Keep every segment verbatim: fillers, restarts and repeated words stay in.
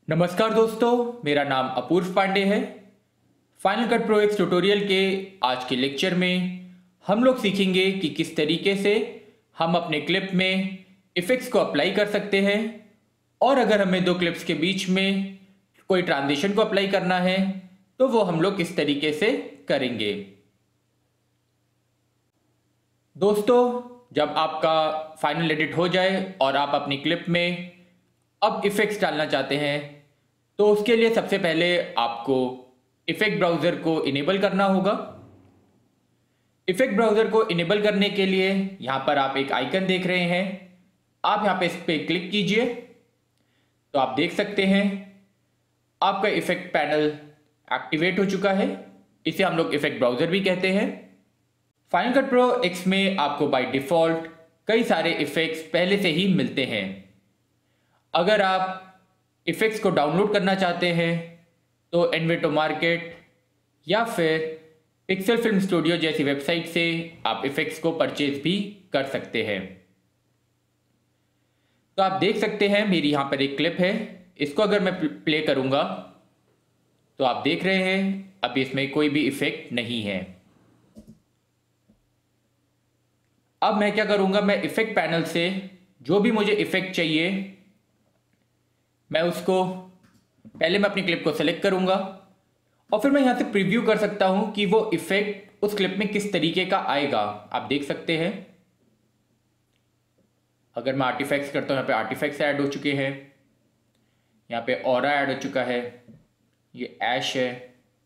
नमस्कार दोस्तों, मेरा नाम अपूर्व पांडे है। Final Cut Pro X tutorial के आज के लेक्चर में हम लोग सीखेंगे कि किस तरीके से हम अपने क्लिप में इफ़ेक्ट्स को अप्लाई कर सकते हैं और अगर हमें दो क्लिप्स के बीच में कोई ट्रांजिशन को अप्लाई करना है तो वो हम लोग किस तरीके से करेंगे। दोस्तों, जब आपका फाइनल एडिट हो जाए और आप अपनी क्लिप में अब इफ़ेक्ट्स डालना चाहते हैं तो उसके लिए सबसे पहले आपको इफ़ेक्ट ब्राउज़र को इनेबल करना होगा। इफ़ेक्ट ब्राउज़र को इनेबल करने के लिए यहाँ पर आप एक आइकन देख रहे हैं, आप यहाँ पे इस पर क्लिक कीजिए तो आप देख सकते हैं आपका इफ़ेक्ट पैनल एक्टिवेट हो चुका है। इसे हम लोग इफ़ेक्ट ब्राउज़र भी कहते हैं। फाइनल कट प्रो एक्स में आपको बाय डिफ़ॉल्ट कई सारे इफ़ेक्ट्स पहले से ही मिलते हैं। अगर आप इफ़ेक्ट्स को डाउनलोड करना चाहते हैं तो एनवेटो मार्केट या फिर पिक्सल फिल्म स्टूडियो जैसी वेबसाइट से आप इफ़ेक्ट्स को परचेज भी कर सकते हैं। तो आप देख सकते हैं मेरी यहाँ पर एक क्लिप है, इसको अगर मैं प्ले करूँगा तो आप देख रहे हैं अभी इसमें कोई भी इफ़ेक्ट नहीं है। अब मैं क्या करूँगा, मैं इफ़ेक्ट पैनल से जो भी मुझे इफ़ेक्ट चाहिए मैं उसको पहले मैं अपनी क्लिप को सेलेक्ट करूंगा और फिर मैं यहाँ से प्रीव्यू कर सकता हूं कि वो इफ़ेक्ट उस क्लिप में किस तरीके का आएगा। आप देख सकते हैं अगर मैं आर्टिफैक्ट्स करता हूं, यहाँ पे आर्टिफैक्ट्स ऐड हो चुके हैं, यहाँ पे ऑरा ऐड हो चुका है, ये ऐश है,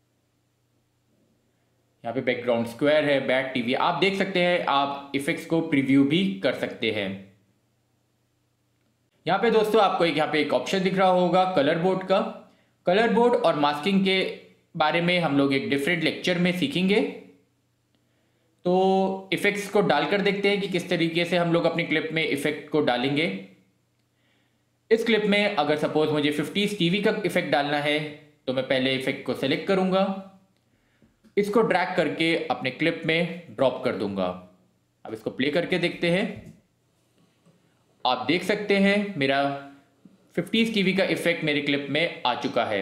यहाँ पे बैकग्राउंड स्क्वायर है, बैक टीवी। आप देख सकते हैं आप इफ़ेक्ट्स को प्रीव्यू भी कर सकते हैं। यहाँ पे दोस्तों आपको एक यहाँ पे एक ऑप्शन दिख रहा होगा कलर बोर्ड का। कलर बोर्ड और मास्किंग के बारे में हम लोग एक डिफरेंट लेक्चर में सीखेंगे। तो इफ़ेक्ट्स को डालकर देखते हैं कि किस तरीके से हम लोग अपनी क्लिप में इफ़ेक्ट को डालेंगे। इस क्लिप में अगर सपोज मुझे फिफ्टीज़ टीवी का इफ़ेक्ट डालना है तो मैं पहले इफ़ेक्ट को सेलेक्ट करूँगा, इसको ड्रैग करके अपने क्लिप में ड्रॉप कर दूँगा। अब इसको प्ले करके देखते हैं। आप देख सकते हैं मेरा फिफ्टीज़ टीवी का इफ़ेक्ट मेरी क्लिप में आ चुका है।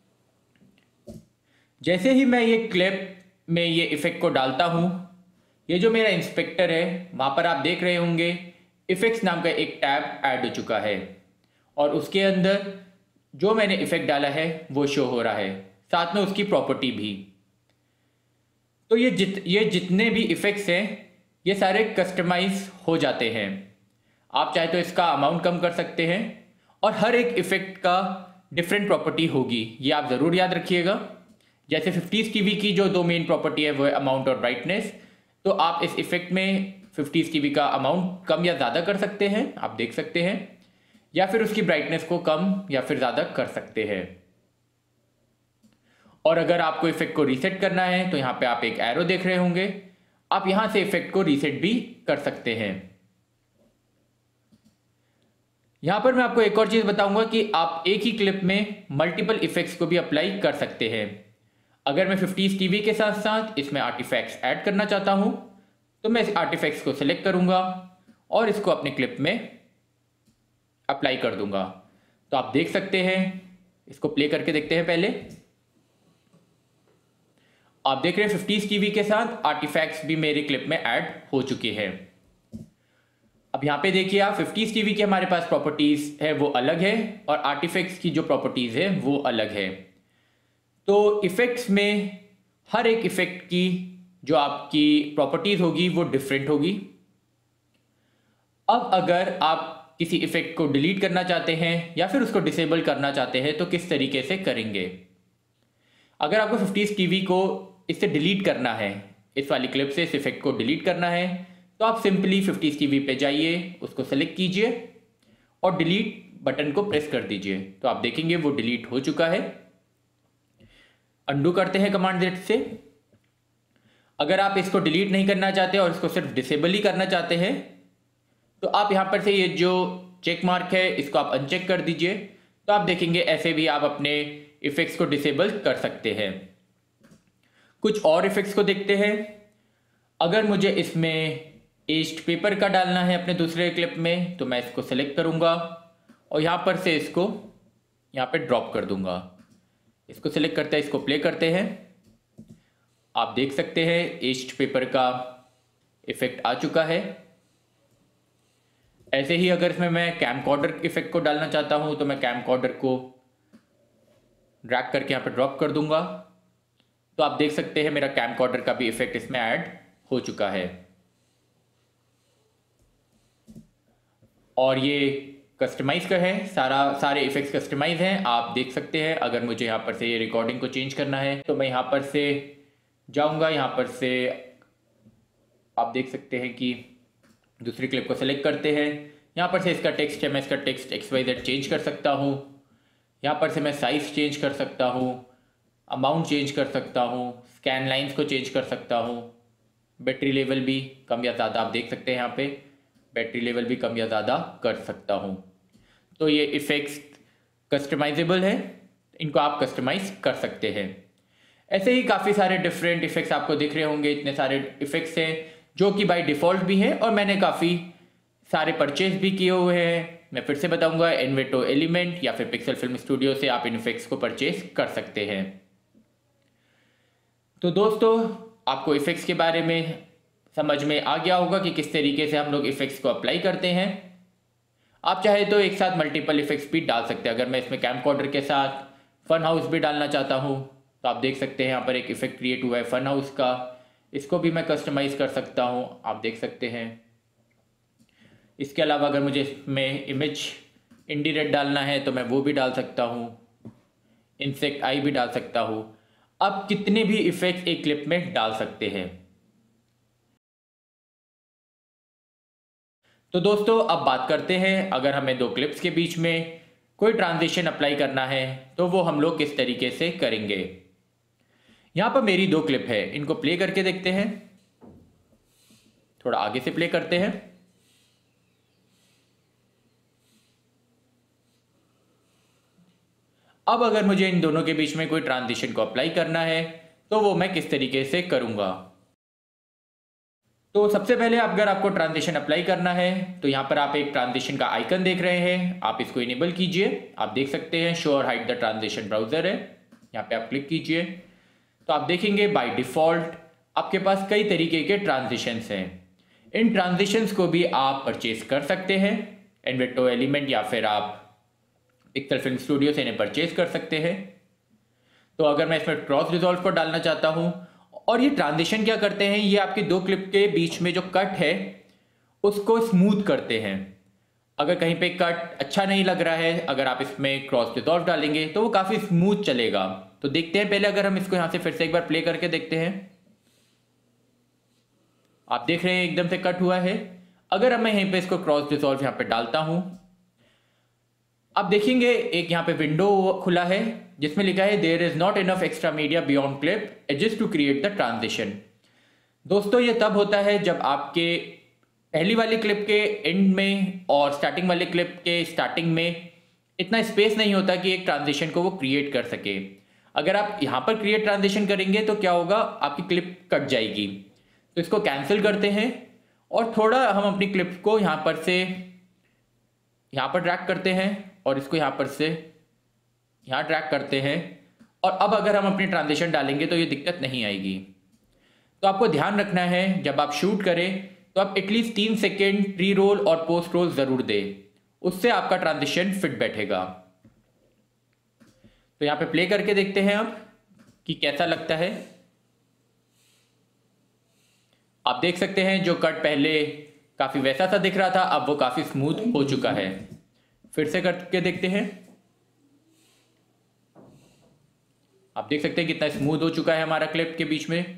जैसे ही मैं ये क्लिप में ये इफ़ेक्ट को डालता हूँ, ये जो मेरा इंस्पेक्टर है वहाँ पर आप देख रहे होंगे इफ़ेक्ट्स नाम का एक टैब ऐड हो चुका है और उसके अंदर जो मैंने इफ़ेक्ट डाला है वो शो हो रहा है, साथ में उसकी प्रॉपर्टी भी। तो ये जित ये जितने भी इफ़ेक्ट्स हैं ये सारे कस्टमाइज हो जाते हैं। आप चाहे तो इसका अमाउंट कम कर सकते हैं और हर एक इफ़ेक्ट का डिफरेंट प्रॉपर्टी होगी, ये आप ज़रूर याद रखिएगा। जैसे फिफ्टीज़ टीवी की जो दो मेन प्रॉपर्टी है वो है अमाउंट और ब्राइटनेस, तो आप इस इफ़ेक्ट में फिफ्टीज़ टीवी का अमाउंट कम या ज़्यादा कर सकते हैं, आप देख सकते हैं, या फिर उसकी ब्राइटनेस को कम या फिर ज़्यादा कर सकते हैं। और अगर आपको इफ़ेक्ट को रीसेट करना है तो यहाँ पर आप एक एरो देख रहे होंगे, आप यहाँ से इफ़ेक्ट को रीसेट भी कर सकते हैं। यहाँ पर मैं आपको एक और चीज़ बताऊंगा कि आप एक ही क्लिप में मल्टीपल इफ़ेक्ट्स को भी अप्लाई कर सकते हैं। अगर मैं फिफ्टीज़ टीवी के साथ साथ इसमें आर्टिफैक्ट्स ऐड करना चाहता हूँ तो मैं इस आर्टिफैक्ट्स को सिलेक्ट करूँगा और इसको अपने क्लिप में अप्लाई कर दूँगा। तो आप देख सकते हैं, इसको प्ले करके देखते हैं। पहले आप देख रहे हैं फिफ्टीज़ टीवी के साथ आर्टिफैक्ट्स भी मेरी क्लिप में ऐड हो चुके हैं। अब यहाँ पे देखिए आप फिफ्टीज़ टीवी की हमारे पास प्रॉपर्टीज़ है वो अलग है और आर्टिफैक्ट्स की जो प्रॉपर्टीज़ है वो अलग है। तो इफ़ेक्ट्स में हर एक इफ़ेक्ट की जो आपकी प्रॉपर्टीज़ होगी वो डिफरेंट होगी। अब अगर आप किसी इफ़ेक्ट को डिलीट करना चाहते हैं या फिर उसको डिसेबल करना चाहते हैं तो किस तरीके से करेंगे। अगर आपको फिफ्टीज़ टीवी को इससे डिलीट करना है, इस वाली क्लिप से इस इफ़ेक्ट को डिलीट करना है, तो आप सिंपली फिफ्टीज़ टीवी पे जाइए, उसको सेलेक्ट कीजिए और डिलीट बटन को प्रेस कर दीजिए। तो आप देखेंगे वो डिलीट हो चुका है। अंडू करते हैं कमांड जेड से। अगर आप इसको डिलीट नहीं करना चाहते और इसको सिर्फ डिसेबल ही करना चाहते हैं तो आप यहाँ पर से ये जो चेक मार्क है इसको आप अनचेक कर दीजिए। तो आप देखेंगे ऐसे भी आप अपने इफ़ेक्ट्स को डिसेबल कर सकते हैं। कुछ और इफ़ेक्ट्स को देखते हैं। अगर मुझे इसमें एज्ड पेपर का डालना है अपने दूसरे क्लिप में तो मैं इसको सेलेक्ट करूंगा और यहाँ पर से इसको यहाँ पे ड्रॉप कर दूंगा। इसको सिलेक्ट करते हैं, इसको प्ले करते हैं। आप देख सकते हैं एज्ड पेपर का इफेक्ट आ चुका है। ऐसे ही अगर इसमें मैं कैमकॉर्डर इफेक्ट को डालना चाहता हूं तो मैं कैमकॉर्डर को ड्रैग करके यहाँ पे ड्रॉप कर दूंगा। तो आप देख सकते हैं मेरा कैमकॉर्डर का भी इफेक्ट इसमें ऐड हो चुका है। और ये कस्टमाइज का है, सारा सारे इफेक्ट्स कस्टमाइज हैं, आप देख सकते हैं। अगर मुझे यहाँ पर से ये रिकॉर्डिंग को चेंज करना है तो मैं यहाँ पर से जाऊँगा, यहाँ पर से आप देख सकते हैं कि दूसरी क्लिप को सिलेक्ट करते हैं। यहाँ पर से इसका टेक्स्ट है, मैं इसका text X Y Z change कर सकता हूँ। यहाँ पर से मैं साइज़ चेंज कर सकता हूँ, अमाउंट चेंज कर सकता हूँ, स्कैन लाइंस को चेंज कर सकता हूँ, बैटरी लेवल भी कम या ज़्यादा आप देख सकते हैं, यहाँ पे बैटरी लेवल भी कम या ज़्यादा कर सकता हूँ। तो ये इफ़ेक्ट्स कस्टमाइजेबल है, इनको आप कस्टमाइज कर सकते हैं। ऐसे ही काफ़ी सारे डिफरेंट इफ़ेक्ट्स आपको दिख रहे होंगे, इतने सारे इफ़ेक्ट्स हैं जो कि बाय डिफ़ॉल्ट भी हैं और मैंने काफ़ी सारे परचेज भी किए हुए हैं। मैं फिर से बताऊंगा, इन्वेटो एलिमेंट या फिर पिक्सल फिल्म स्टूडियो से आप इन इफ़ेक्ट्स को परचेज कर सकते हैं। तो दोस्तों, आपको इफ़ेक्ट्स के बारे में समझ में आ गया होगा कि किस तरीके से हम लोग इफ़ेक्ट्स को अप्लाई करते हैं। आप चाहे तो एक साथ मल्टीपल इफ़ेक्ट्स भी डाल सकते हैं। अगर मैं इसमें कैमकॉर्डर के साथ फन हाउस भी डालना चाहता हूँ तो आप देख सकते हैं यहाँ पर एक इफ़ेक्ट क्रिएट हुआ है फन हाउस का, इसको भी मैं कस्टमाइज कर सकता हूँ, आप देख सकते हैं। इसके अलावा अगर मुझे इसमें इमेज इंडिरेक्ट डालना है तो मैं वो भी डाल सकता हूँ, इंसेक्ट आई भी डाल सकता हूँ। आप कितने भी इफ़ेक्ट एक क्लिप में डाल सकते हैं। तो दोस्तों, अब बात करते हैं अगर हमें दो क्लिप्स के बीच में कोई ट्रांजिशन अप्लाई करना है तो वो हम लोग किस तरीके से करेंगे। यहाँ पर मेरी दो क्लिप है, इनको प्ले करके देखते हैं। थोड़ा आगे से प्ले करते हैं। अब अगर मुझे इन दोनों के बीच में कोई ट्रांजिशन को अप्लाई करना है तो वो मैं किस तरीके से करूँगा। तो सबसे पहले अगर आपको ट्रांजिशन अप्लाई करना है तो यहाँ पर आप एक ट्रांजिशन का आइकन देख रहे हैं, आप इसको इनेबल कीजिए। आप देख सकते हैं शो और हाइड द ट्रांजिशन ब्राउजर है, यहाँ पे आप क्लिक कीजिए तो आप देखेंगे बाय डिफ़ॉल्ट आपके पास कई तरीके के ट्रांजिशंस हैं। इन ट्रांजिशंस को भी आप परचेज कर सकते हैं इन्वेटो एलिमेंट या फिर आप पिक्सल फिल्म स्टूडियो से इन्हें परचेज कर सकते हैं। तो अगर मैं इसमें क्रॉस रिजॉल्व को डालना चाहता हूँ, और ये ट्रांजिशन क्या करते हैं, ये आपकी दो क्लिप के बीच में जो कट है उसको स्मूथ करते हैं। अगर कहीं पे कट अच्छा नहीं लग रहा है, अगर आप इसमें क्रॉस रिजॉल्व डालेंगे तो वो काफ़ी स्मूथ चलेगा। तो देखते हैं पहले, अगर हम इसको यहाँ से फिर से एक बार प्ले करके देखते हैं। आप देख रहे हैं एकदम से कट हुआ है। अगर मैं यहीं पे इसको क्रॉस रिजॉल्व यहाँ पे डालता हूँ, आप देखेंगे एक यहाँ पे विंडो खुला है जिसमें लिखा है there is not enough extra media beyond clip adjust to create the transition. दोस्तों, ये तब होता है जब आपके पहली वाली क्लिप के एंड में और स्टार्टिंग वाली क्लिप के स्टार्टिंग में इतना स्पेस नहीं होता कि एक ट्रांजिशन को वो क्रिएट कर सके। अगर आप यहाँ पर क्रिएट ट्रांजिशन करेंगे तो क्या होगा, आपकी क्लिप कट जाएगी। तो इसको कैंसिल करते हैं और थोड़ा हम अपनी क्लिप को यहाँ पर से यहाँ पर ड्रैग करते हैं और इसको यहाँ पर से यहाँ ड्रैग करते हैं। और अब अगर हम अपनी ट्रांजिशन डालेंगे तो ये दिक्कत नहीं आएगी। तो आपको ध्यान रखना है जब आप शूट करें तो आप एटलीस्ट तीन सेकेंड प्री रोल और पोस्ट रोल ज़रूर दें, उससे आपका ट्रांजिशन फिट बैठेगा। तो यहाँ पे प्ले करके देखते हैं अब कि कैसा लगता है। आप देख सकते हैं जो कट पहले काफ़ी वैसा सा दिख रहा था, अब वो काफ़ी स्मूथ हो चुका है। फिर से करके देखते हैं। आप देख सकते हैं कितना स्मूथ हो चुका है हमारा क्लिप के बीच में।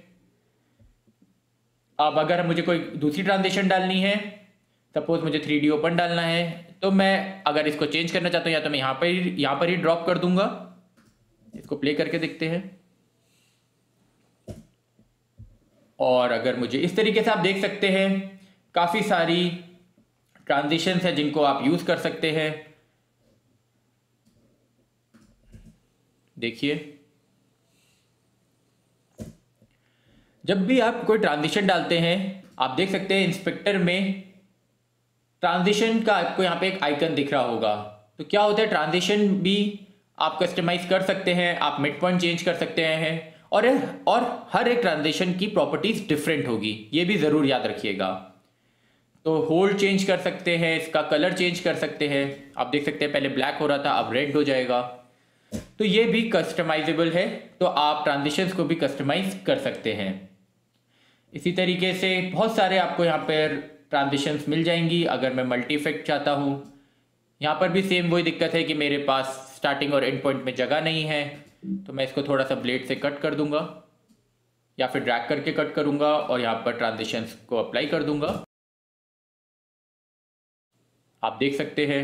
अब अगर मुझे कोई दूसरी ट्रांजिशन डालनी है, सपोज मुझे थ्री डी ओपन डालना है, तो मैं अगर इसको चेंज करना चाहता हूँ या तो मैं यहाँ पर ही यहाँ पर ही ड्रॉप कर दूंगा। इसको प्ले करके देखते हैं। और अगर मुझे इस तरीके से आप देख सकते हैं काफ़ी सारी ट्रांजिशंस हैं जिनको आप यूज़ कर सकते हैं। देखिए, जब भी आप कोई ट्रांजिशन डालते हैं आप देख सकते हैं इंस्पेक्टर में ट्रांजिशन का आपको यहाँ पे एक आइकन दिख रहा होगा। तो क्या होता है, ट्रांजिशन भी आप कस्टमाइज कर सकते हैं, आप मिड पॉइंट चेंज कर सकते हैं और और हर एक ट्रांजिशन की प्रॉपर्टीज डिफरेंट होगी, ये भी ज़रूर याद रखिएगा। तो होल्ड चेंज कर सकते हैं, इसका कलर चेंज कर सकते हैं। आप देख सकते हैं पहले ब्लैक हो रहा था, अब रेड हो जाएगा। तो ये भी कस्टमाइजेबल है, तो आप ट्रांजिशंस को भी कस्टमाइज कर सकते हैं। इसी तरीके से बहुत सारे आपको यहाँ पर ट्रांजिशंस मिल जाएंगी। अगर मैं मल्टी इफेक्ट चाहता हूँ, यहाँ पर भी सेम वही दिक्कत है कि मेरे पास स्टार्टिंग और एंड पॉइंट में जगह नहीं है, तो मैं इसको थोड़ा सा ब्लेड से कट कर दूंगा या फिर ड्रैग करके कट करूंगा और यहाँ पर ट्रांजिशंस को अप्लाई कर दूंगा। आप देख सकते हैं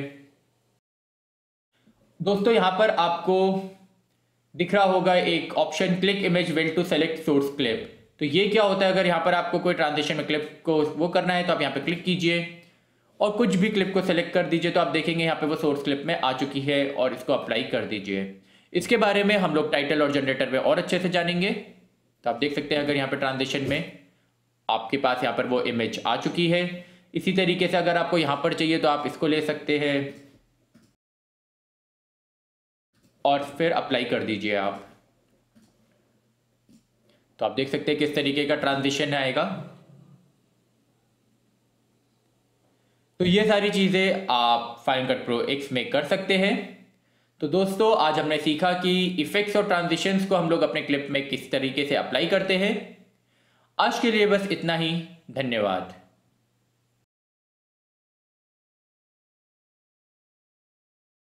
दोस्तों, यहाँ पर आपको दिख रहा होगा एक option click image well to select source clip. तो ये क्या होता है, अगर यहाँ पर आपको कोई ट्रांजिशन में क्लिप को वो करना है तो आप यहाँ पे क्लिक कीजिए और कुछ भी क्लिप को सेलेक्ट कर दीजिए, तो आप देखेंगे यहाँ पे वो सोर्स क्लिप में आ चुकी है और इसको अप्लाई कर दीजिए। इसके बारे में हम लोग टाइटल और जनरेटर में और अच्छे से जानेंगे। तो आप देख सकते हैं अगर यहाँ पे ट्रांजिशन में आपके पास यहाँ पर वो इमेज आ चुकी है। इसी तरीके से अगर आपको यहाँ पर चाहिए तो आप इसको ले सकते हैं और फिर अप्लाई कर दीजिए आप। तो आप देख सकते हैं किस तरीके का ट्रांजिशन आएगा। तो ये सारी चीज़ें आप फाइनल कट प्रो एक्स में कर सकते हैं। तो दोस्तों, आज हमने सीखा कि इफेक्ट्स और ट्रांजिशंस को हम लोग अपने क्लिप में किस तरीके से अप्लाई करते हैं। आज के लिए बस इतना ही, धन्यवाद।